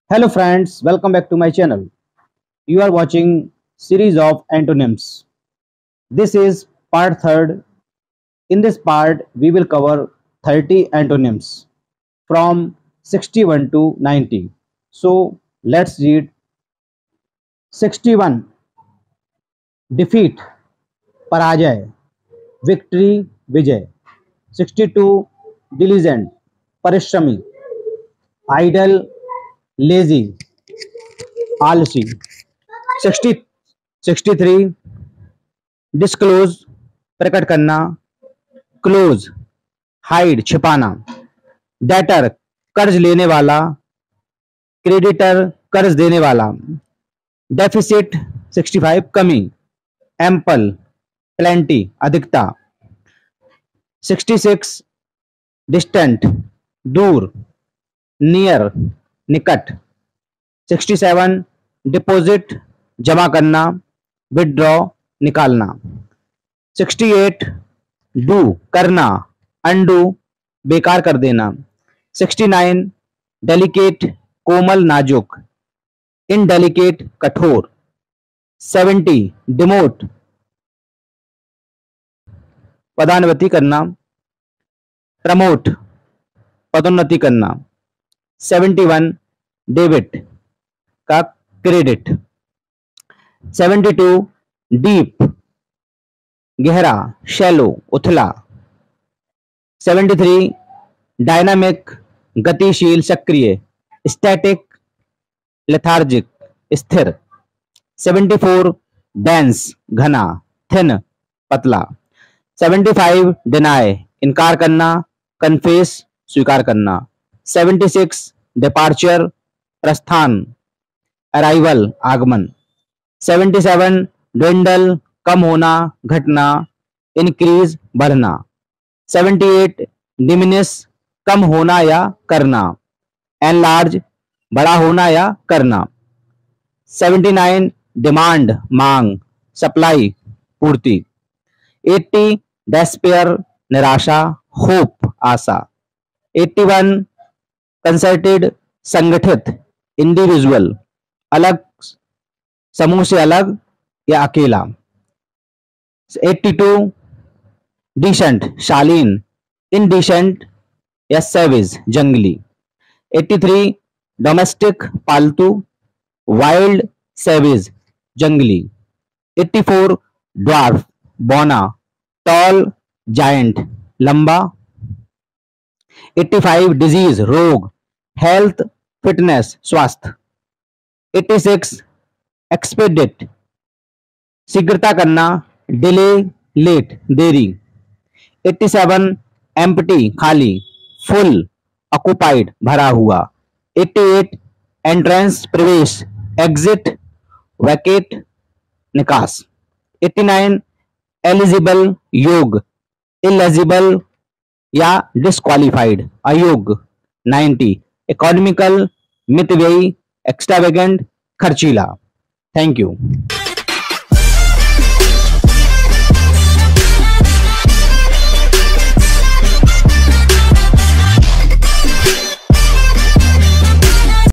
Hello friends, welcome back to my channel. You are watching series of antonyms. This is part 3rd. In this part we will cover 30 antonyms from 61 to 90. So let's read. 61 defeat पराजय, victory विजय. 62 diligent परिश्रमी, idle lazy आलसी. 63 disclose प्रकट करना, close hide छिपाना. Debtor कर्ज लेने वाला, creditor कर्ज देने वाला. डेफिसिट 65 कमी, एम्पल प्लेंटी अधिकता. 66 डिस्टेंट दूर, नियर निकट. 67 डिपॉजिट जमा करना, विड्रॉ निकालना. 68 डू करना, अंडू बेकार कर देना. 69 डेलिकेट कोमल नाजुक, इनडेलिकेट कठोर. 70 डिमोट पदान्नति करना, प्रमोट पदोन्नति करना. 71 डेबिट का क्रेडिट. 72 डीप गहरा, शैलो उथला. 73 डायनामिक गतिशील सक्रिय, स्टैटिक लेथार्जिक स्थिर. 74 डेंस घना, थिन पतला. 75 डिनाय इनकार करना, कन्फेस स्वीकार करना. 76 डिपार्चर प्रस्थान, अराइवल आगमन. 77 ड्विंडल कम होना, घटना, इंक्रीज बढ़ना. 78 डिमिनिश कम होना या करना, एनलार्ज बड़ा होना या करना. 79 डिमांड मांग, सप्लाई पूर्ति. 80 डेस्पेयर निराशा, होप आशा. 81 कंसर्टेड संगठित, इंडिविजुअल अलग समूह से अलग या अकेला. 82 डिसेंट शालीन, इनडिसेंट या सैवेज जंगली. 83 डोमेस्टिक पालतू, वाइल्ड सैवेज जंगली. 84 ड्वार्फ बौना, टॉल जायंट लंबा. 85 डिजीज रोग, हेल्थ फिटनेस स्वास्थ्य. 86 एक्सपेडिट शीघ्रता करना, डिले लेट देरी. 87 एम्प्टी खाली, फुल ऑक्युपाइड भरा हुआ. 88 एंट्रेंस प्रवेश, एग्जिट वैकेट निकास. 89 एलिजिबल योग, इलेजिबल या डिस्क्वालिफाइड अयोग्य. 90 इकोनॉमिकल मितव्ययी, एक्स्ट्रावेगेंट खर्चीला. Thank you.